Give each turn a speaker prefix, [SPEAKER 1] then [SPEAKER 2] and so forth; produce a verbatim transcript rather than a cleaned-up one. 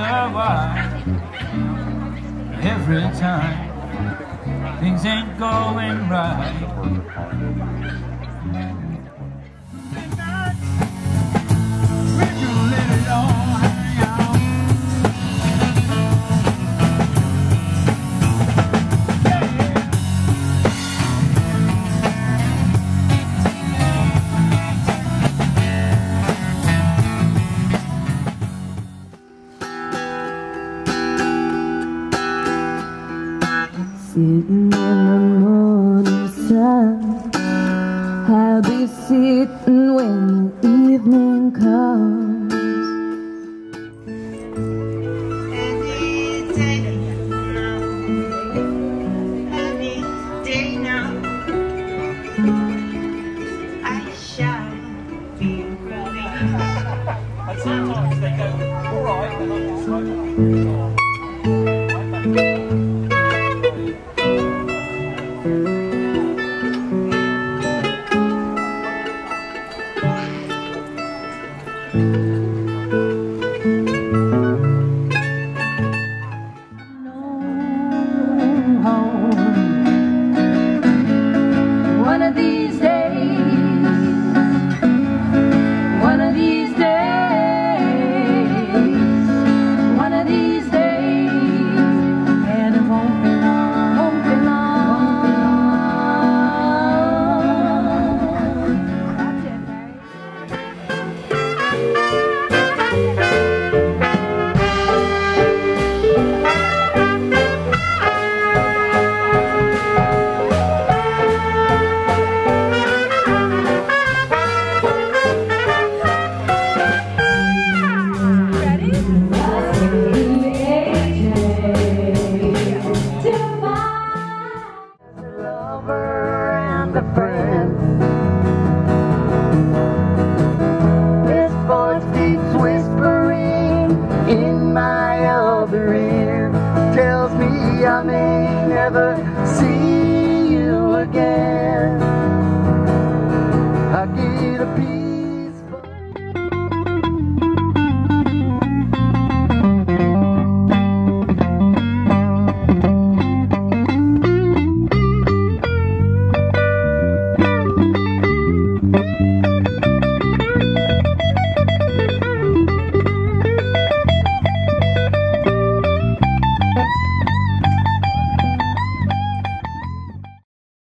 [SPEAKER 1] wonder why every time things ain't going right. When you let it all hang out,
[SPEAKER 2] sitting in the morning sun, I'll be sitting when the evening comes.
[SPEAKER 3] Any day now, any day now, I shall be relieved.
[SPEAKER 4] And sometimes they go, all right, and I'm just like,